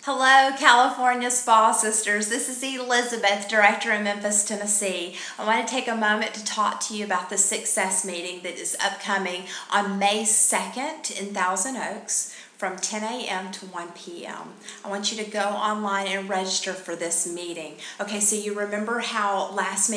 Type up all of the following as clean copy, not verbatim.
Hello, California Spa Sisters. This is Elizabeth, Director in Memphis, Tennessee. I want to take a moment to talk to you about the Success Meeting that is upcoming on May 2nd in Thousand Oaks from 10 a.m. to 1 p.m. I want you to go online and register for this meeting. Okay, so you remember how last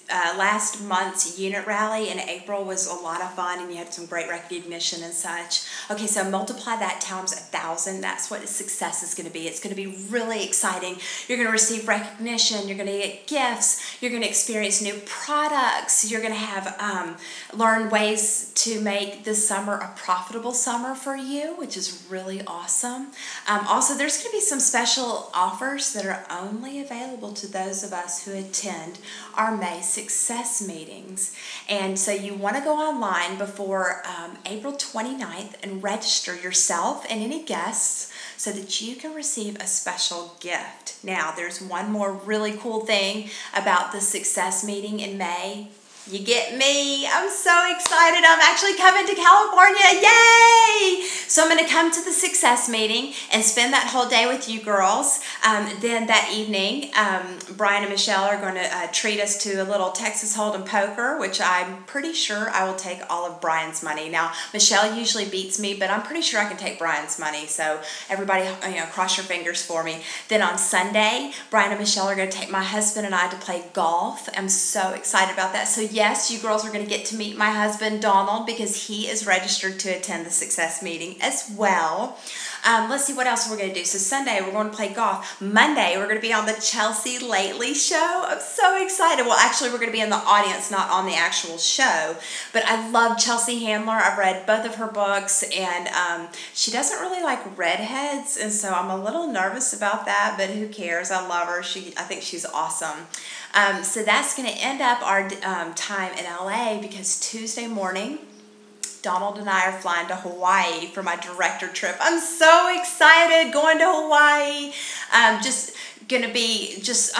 month's unit rally in April was a lot of fun and you had some great recognition and such. Okay, so multiply that times 1,000. That's what success is going to be. It's going to be really exciting. You're going to receive recognition. You're going to get gifts. You're going to experience new products. You're going to have learn ways to make this summer a profitable summer for you, which is really awesome. Also, there's going to be some special offers that are only available to those of us who attend our May Success Meetings. And so you want to go online before April 29th and register yourself and any guests so that you can receive a special gift. Now, there's one more really cool thing about the Success Meeting in May. You get me. I'm so excited. I'm actually coming to California. Yay! So I'm going to come to the Success Meeting and spend that whole day with you girls. Then that evening, Brian and Michelle are going to treat us to a little Texas Hold'em poker, which I'm pretty sure I will take all of Brian's money. Now, Michelle usually beats me, but I'm pretty sure I can take Brian's money. So everybody, cross your fingers for me. Then on Sunday, Brian and Michelle are going to take my husband and I to play golf. I'm so excited about that. So yes, you girls are going to get to meet my husband, Donald, because he is registered to attend the Success Meeting as well. Let's see what else we're going to do. So Sunday, we're going to play golf. Monday, we're going to be on the Chelsea Lately show. I'm so excited. Well, actually, we're going to be in the audience, not on the actual show. But I love Chelsea Handler. I've read both of her books, and she doesn't really like redheads, and so I'm a little nervous about that, but who cares? I love her. I think she's awesome. So that's going to end up our time in LA, because Tuesday morning, Donald and I are flying to Hawaii for my director trip. I'm so excited going to Hawaii. Just going to be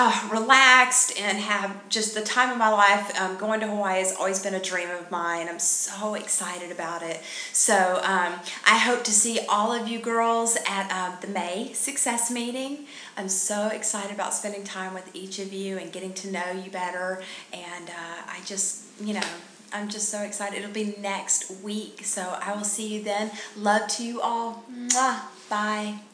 relaxed and have just the time of my life. Going to Hawaii has always been a dream of mine. I'm so excited about it. So I hope to see all of you girls at the May Success Meeting. I'm so excited about spending time with each of you and getting to know you better. And I'm just so excited. It'll be next week. So I will see you then. Love to you all. Mwah. Bye.